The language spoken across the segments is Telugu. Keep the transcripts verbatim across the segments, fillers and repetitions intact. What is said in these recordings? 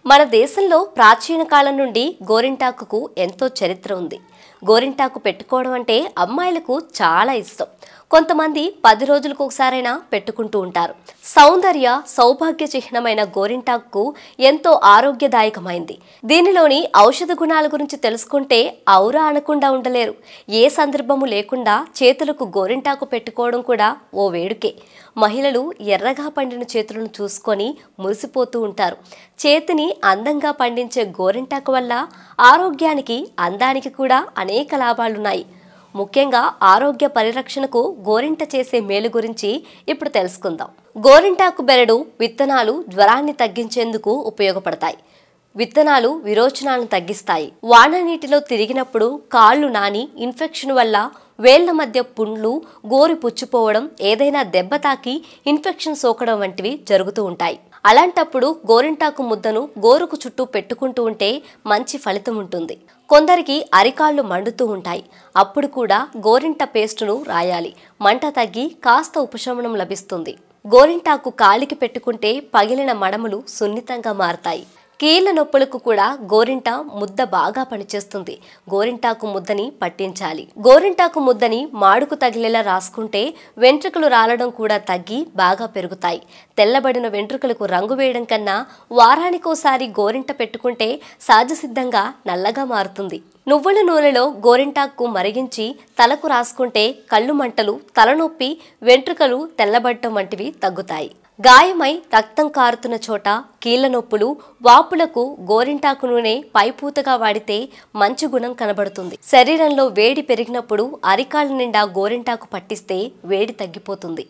మన దేశంలో ప్రాచీన కాలం నుండి గోరింటాకుకు ఎంతో చరిత్ర ఉంది. గోరింటాకు పెట్టుకోవడం అంటే అమ్మాయిలకు చాలా ఇష్టం. కొంతమంది పది రోజులకు ఒకసారైనా పెట్టుకుంటూ ఉంటారు. సౌందర్య సౌభాగ్య చిహ్నమైన గోరింటాకు ఎంతో ఆరోగ్యదాయకమైంది. దీనిలోని ఔషధ గుణాల గురించి తెలుసుకుంటే ఔరా అనకుండా ఉండలేరు. ఏ సందర్భము లేకుండా చేతులకు గోరింటాకు పెట్టుకోవడం కూడా ఓ వేడుకే. మహిళలు ఎర్రగా పండిన చేతులను చూసుకొని మురిసిపోతూ ఉంటారు. చేతిని అందంగా పండించే గోరింటాకు వల్ల ఆరోగ్యానికి అందానికి కూడా అనేక లాభాలున్నాయి. ముఖ్యంగా ఆరోగ్య పరిరక్షణకు గోరింట చేసే మేలు గురించి ఇప్పుడు తెలుసుకుందాం. గోరింటాకు బెరడు విత్తనాలు జ్వరాన్ని తగ్గించేందుకు ఉపయోగపడతాయి. విత్తనాలు విరోచనాలను తగ్గిస్తాయి. వాన నీటిలో తిరిగినప్పుడు కాళ్ళు నాని ఇన్ఫెక్షన్ వల్ల వేళ్ల మధ్య పుండ్లు, గోరి పుచ్చిపోవడం, ఏదైనా దెబ్బ తాకి ఇన్ఫెక్షన్ సోకడం వంటివి జరుగుతూ ఉంటాయి. అలాంటప్పుడు గోరింటాకు ముద్దను గోరుకు చుట్టూ పెట్టుకుంటూ ఉంటే మంచి ఫలితం ఉంటుంది. కొందరికి అరికాళ్లు మండుతూ ఉంటాయి. అప్పుడు కూడా గోరింట పేస్టును రాయాలి. మంట తగ్గి కాస్త ఉపశమనం లభిస్తుంది. గోరింటాకు కాలికి పెట్టుకుంటే పగిలిన మడములు సున్నితంగా మారతాయి. కీళ్ల నొప్పులకు కూడా గోరింట ముద్ద బాగా పనిచేస్తుంది. గోరింటాకు ముద్దని పట్టించాలి. గోరింటాకు ముద్దని మాడుకు తగిలేలా రాసుకుంటే వెంట్రుకలు రాలడం కూడా తగ్గి బాగా పెరుగుతాయి. తెల్లబడిన వెంట్రుకలకు రంగు వేయడం కన్నా వారానికోసారి గోరింట పెట్టుకుంటే సహజసిద్ధంగా నల్లగా మారుతుంది. నువ్వుల నూనెలో గోరింటాకు మరిగించి తలకు రాసుకుంటే కళ్ళు మంటలు, తలనొప్పి, వెంట్రుకలు తెల్లబడటం వంటివి తగ్గుతాయి. గాయమై రక్తం కారుతున్న చోట, కీళ్ల నొప్పులు, వాపులకు గోరింటాకు నూనె పైపూతగా వాడితే మంచి గుణం కనబడుతుంది. శరీరంలో వేడి పెరిగినప్పుడు అరికాళ్ళ నిండా గోరింటాకు పట్టిస్తే వేడి తగ్గిపోతుంది.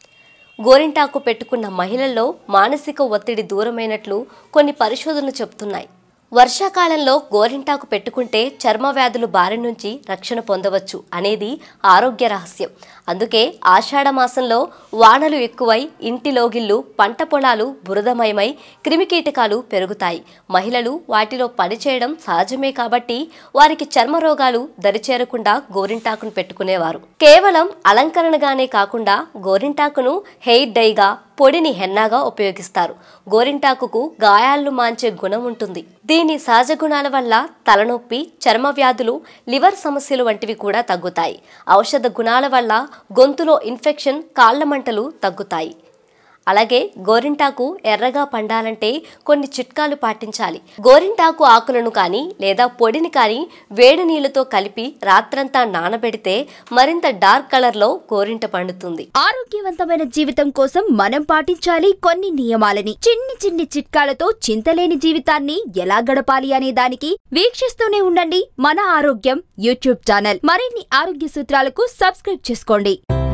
గోరింటాకు పెట్టుకున్న మహిళల్లో మానసిక ఒత్తిడి దూరమైనట్లు కొన్ని పరిశోధనలు చెబుతున్నాయి. వర్షాకాలంలో గోరింటాకు పెట్టుకుంటే చర్మ వ్యాధులు బారి నుంచి రక్షణ పొందవచ్చు అనేది ఆరోగ్య రహస్యం. అందుకే ఆషాఢ మాసంలో వానలు ఎక్కువై ఇంటి లోగిళ్లు, పంట పొలాలు బురదమయమై క్రిమికీటకాలు పెరుగుతాయి. మహిళలు వాటిలో పనిచేయడం సహజమే కాబట్టి వారికి చర్మ రోగాలు దరిచేరకుండా గోరింటాకును పెట్టుకునేవారు. కేవలం అలంకరణగానే కాకుండా గోరింటాకును హెయిర్ డైగా, పొడిని హెన్నాగా ఉపయోగిస్తారు. గోరింటాకుకు గాయాలను మాంచే గుణం ఉంటుంది. దీని సహజ గుణాల వల్ల తలనొప్పి, చర్మ వ్యాధులు, లివర్ సమస్యలు వంటివి కూడా తగ్గుతాయి. ఔషధ గుణాల వల్ల గొంతులో ఇన్ఫెక్షన్, కాళ్ల మంటలు తగ్గుతాయి. అలాగే గోరింటాకు ఎర్రగా పండాలంటే కొన్ని చిట్కాలు పాటించాలి. గోరింటాకు ఆకులను కానీ లేదా పొడిని కానీ వేడి నీళ్లతో కలిపి రాత్రంతా నానబెడితే మరింత డార్క్ కలర్ లో గోరింట పండుతుంది. ఆరోగ్యవంతమైన జీవితం కోసం మనం పాటించాలి కొన్ని నియమాలని. చిన్ని చిన్ని చిట్కాలతో చింతలేని జీవితాన్ని ఎలా గడపాలి అనే దానికి వీక్షిస్తూనే ఉండండి మన ఆరోగ్యం యూట్యూబ్ ఛానల్. మరిన్ని ఆరోగ్య సూత్రాలకు సబ్స్క్రైబ్ చేసుకోండి.